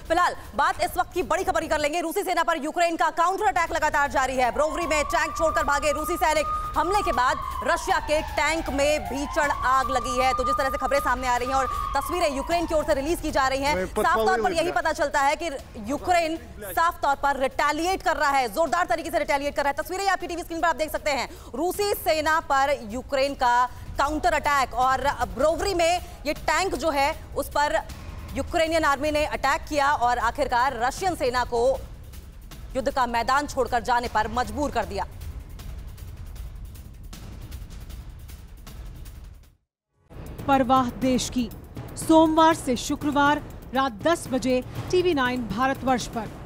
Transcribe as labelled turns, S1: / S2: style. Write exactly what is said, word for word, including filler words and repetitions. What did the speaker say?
S1: फिलहाल बात इस वक्त की बड़ी खबर की कर लेंगे। रूसी सेना पर यूक्रेन का काउंटर अटैक लगातार जारी है। ब्रोवरी में टैंक छोड़कर भागे रूसी सैनिक, हमले के बाद रशिया के टैंक में भीषण आग लगी है। तो जिस तरह से खबरें सामने आ रही हैं और तस्वीरें यूक्रेन की ओर से रिलीज की जा रही हैं, साफ तौर पर यही पता चलता है कि यूक्रेन साफ तौर पर रिटेलिएट कर रहा है, जोरदार तरीके से रिटेलिएट कर रहा है। तस्वीरें आपकी टीवी स्क्रीन पर आप देख सकते हैं। रूसी सेना पर यूक्रेन का काउंटर अटैक और ब्रोवरी में ये टैंक जो है उस पर यूक्रेनियन आर्मी ने अटैक किया और आखिरकार रशियन सेना को युद्ध का मैदान छोड़कर जाने पर मजबूर कर दिया।
S2: परवाह देश की, सोमवार से शुक्रवार रात दस बजे टीवी नाइन भारतवर्ष पर।